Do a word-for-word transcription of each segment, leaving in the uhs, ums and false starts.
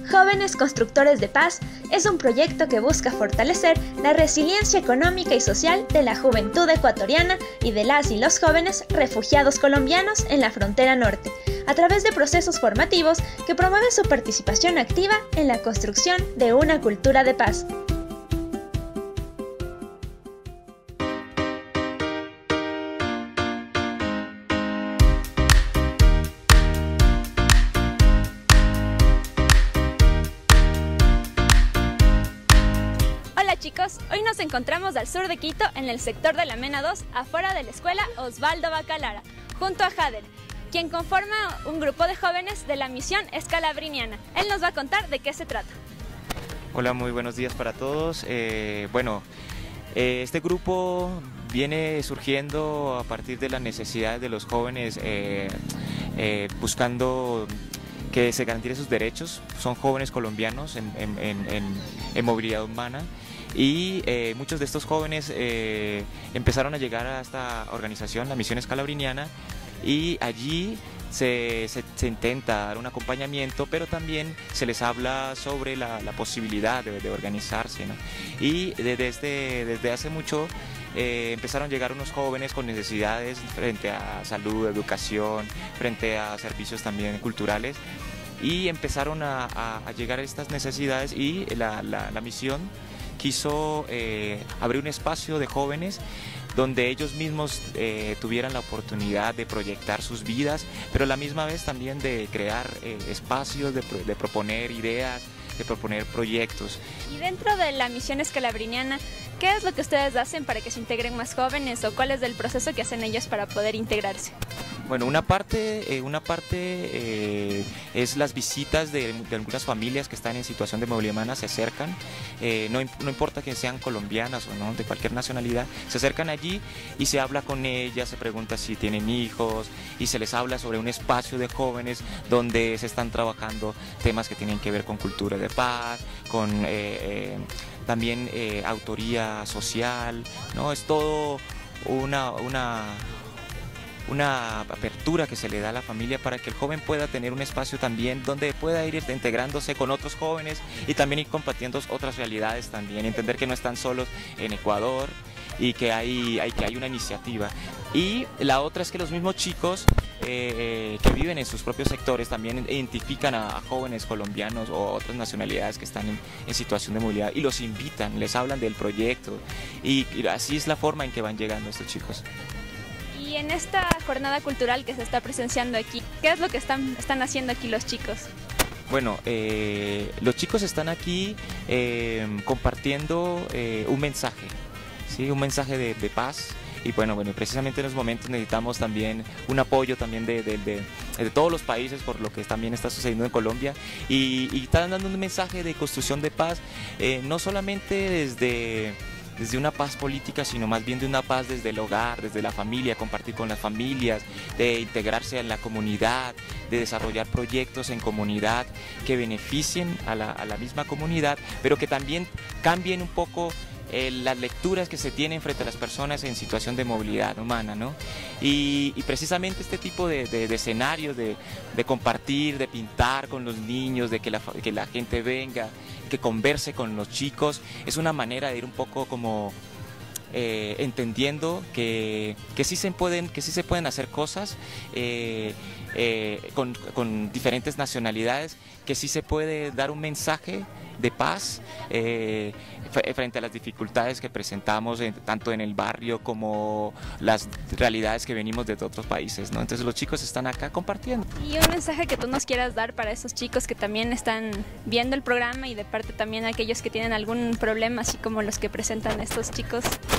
Jóvenes Constructores de Paz es un proyecto que busca fortalecer la resiliencia económica y social de la juventud ecuatoriana y de las y los jóvenes refugiados colombianos en la frontera norte, a través de procesos formativos que promueven su participación activa en la construcción de una cultura de paz. Hola chicos, hoy nos encontramos al sur de Quito, en el sector de la Mena dos, afuera de la escuela Osvaldo Bacalara, junto a Jader, quien conforma un grupo de jóvenes de la misión Escalabriniana. Él nos va a contar de qué se trata. Hola, muy buenos días para todos. Eh, bueno, eh, este grupo viene surgiendo a partir de las necesidades de los jóvenes, eh, eh, buscando que se garanticen sus derechos. Son jóvenes colombianos en, en, en, en movilidad humana. Y eh, muchos de estos jóvenes eh, empezaron a llegar a esta organización, la Misión Escalabriniana, y allí se, se, se intenta dar un acompañamiento, pero también se les habla sobre la, la posibilidad de, de organizarse, ¿no? Y de, desde, desde hace mucho eh, empezaron a llegar unos jóvenes con necesidades frente a salud, educación, frente a servicios también culturales, y empezaron a, a, a llegar a estas necesidades, y la, la, la misión quiso eh, abrir un espacio de jóvenes donde ellos mismos eh, tuvieran la oportunidad de proyectar sus vidas, pero a la misma vez también de crear eh, espacios, de, de proponer ideas, de proponer proyectos. Y dentro de la misión escalabriniana, ¿qué es lo que ustedes hacen para que se integren más jóvenes, o cuál es el proceso que hacen ellos para poder integrarse? Bueno, una parte, eh, una parte eh, es las visitas de, de algunas familias que están en situación de movilidad humana, se acercan, eh, no, no importa que sean colombianas o no, de cualquier nacionalidad, se acercan allí y se habla con ellas, se pregunta si tienen hijos y se les habla sobre un espacio de jóvenes donde se están trabajando temas que tienen que ver con cultura de paz, con eh, eh, también eh, autoría social, ¿no? Es todo una... una una apertura que se le da a la familia para que el joven pueda tener un espacio también donde pueda ir integrándose con otros jóvenes y también ir compartiendo otras realidades también, entender que no están solos en Ecuador y que hay, hay, que hay una iniciativa. Y la otra es que los mismos chicos eh, que viven en sus propios sectores también identifican a, a jóvenes colombianos o otras nacionalidades que están en, en situación de movilidad y los invitan, les hablan del proyecto, y, y así es la forma en que van llegando estos chicos. Y en esta jornada cultural que se está presenciando aquí, ¿qué es lo que están, están haciendo aquí los chicos? Bueno, eh, los chicos están aquí eh, compartiendo eh, un mensaje, ¿sí? Un mensaje de, de paz. Y bueno, bueno, precisamente en los momentos necesitamos también un apoyo también de, de, de, de todos los países por lo que también está sucediendo en Colombia, y, y están dando un mensaje de construcción de paz, eh, no solamente desde... desde una paz política, sino más bien de una paz desde el hogar, desde la familia, compartir con las familias, de integrarse en la comunidad, de desarrollar proyectos en comunidad que beneficien a la, a la misma comunidad, pero que también cambien un poco eh, las lecturas que se tienen frente a las personas en situación de movilidad humana, ¿no? Y, y precisamente este tipo de, de, de escenarios, de, de compartir, de pintar con los niños, de que la, que la gente venga, que converse con los chicos, es una manera de ir un poco como eh, entendiendo que, que, sí se pueden, que sí se pueden hacer cosas eh, eh, con, con diferentes nacionalidades, que sí se puede dar un mensaje de paz eh, frente a las dificultades que presentamos en, tanto en el barrio como las realidades que venimos de otros países, ¿no? Entonces los chicos están acá compartiendo. Y un mensaje que tú nos quieras dar para esos chicos que también están viendo el programa, y de parte también a aquellos que tienen algún problema, así como los que presentan estos chicos.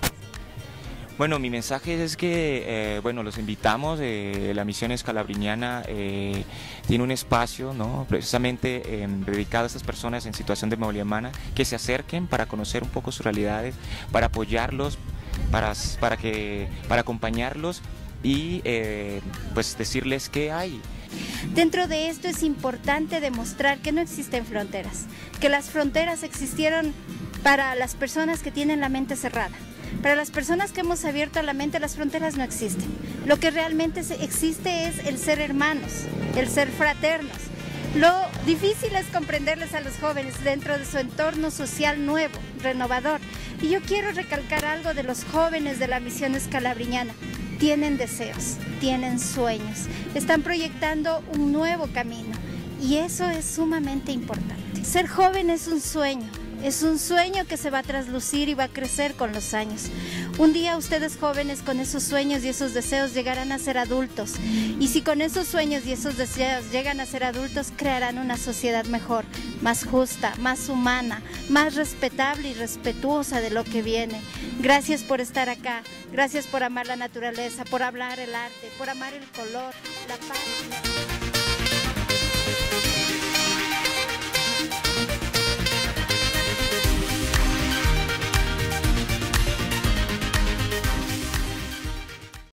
Bueno, mi mensaje es que, eh, bueno, los invitamos, eh, la misión escalabriniana eh, tiene un espacio, ¿no?, precisamente eh, dedicado a estas personas en situación de movilidad humana, que se acerquen para conocer un poco sus realidades, para apoyarlos, para, para, que, para acompañarlos y eh, pues decirles qué hay. Dentro de esto es importante demostrar que no existen fronteras, que las fronteras existieron para las personas que tienen la mente cerrada. Para las personas que hemos abierto la mente, las fronteras no existen. Lo que realmente existe es el ser hermanos, el ser fraternos. Lo difícil es comprenderles a los jóvenes dentro de su entorno social nuevo, renovador. Y yo quiero recalcar algo de los jóvenes de la Misión Escalabriñana. Tienen deseos, tienen sueños, están proyectando un nuevo camino y eso es sumamente importante. Ser joven es un sueño, es un sueño que se va a traslucir y va a crecer con los años. Un día ustedes jóvenes con esos sueños y esos deseos llegarán a ser adultos y si con esos sueños y esos deseos llegan a ser adultos crearán una sociedad mejor, más justa, más humana, más respetable y respetuosa de lo que viene. Gracias por estar acá, gracias por amar la naturaleza, por hablar el arte, por amar el color, la paz.